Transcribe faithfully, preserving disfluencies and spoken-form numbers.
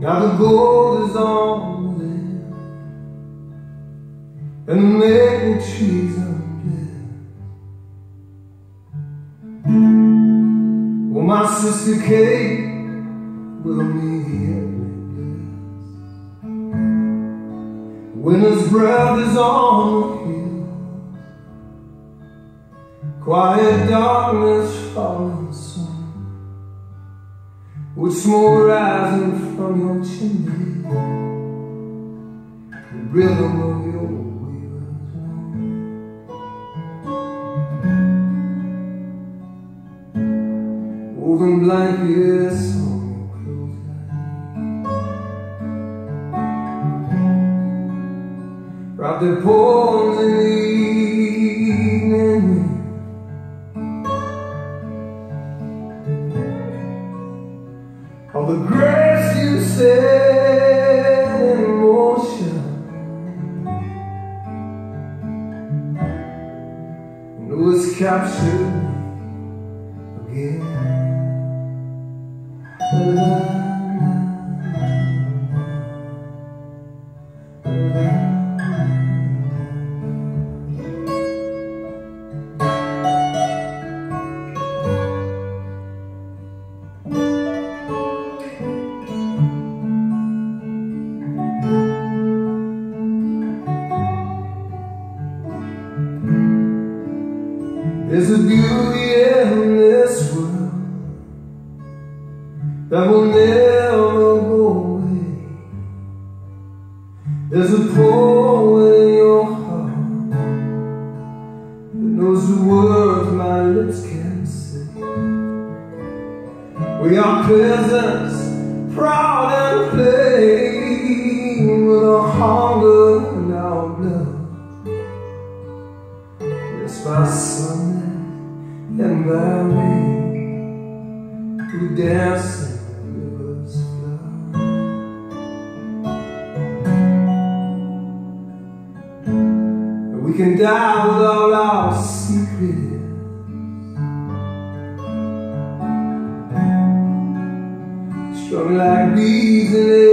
Now the gold is on the land, and the maple trees undead. Well, my sister Kate will meet me blessed. Winter's breath is on the hill, quiet darkness falling sun, with smoke rising from your chimney, the rhythm of your weaver's drum. Woven blankets on your clothesline, wrap their poems in the evening. All the grace you set in motion, and it was captured again. La, la, la, la, la. There's a beauty in this world that will never go away. There's a poem in your heart that knows the words my lips can't say. We are peasants, proud and plain, with our hunger and our blood. It's my Sunday and by me, we dance in the river's flood. We can die with all our secrets, strung like bees in